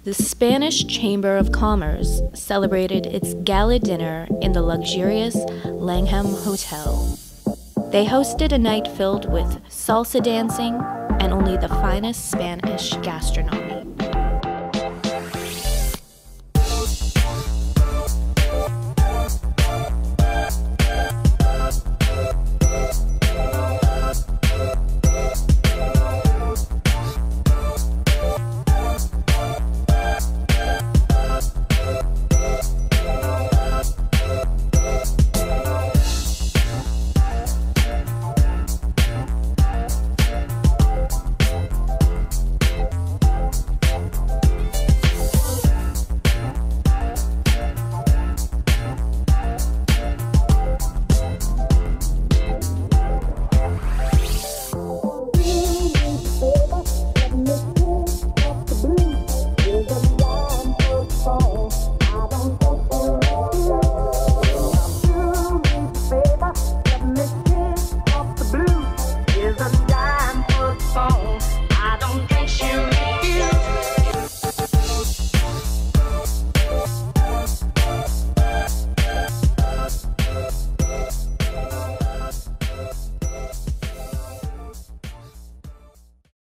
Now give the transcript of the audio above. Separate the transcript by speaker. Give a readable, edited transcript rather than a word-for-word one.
Speaker 1: The Spanish Chamber of Commerce celebrated its gala dinner in the luxurious Langham Hotel. They hosted a night filled with salsa dancing and only the finest Spanish gastronomy.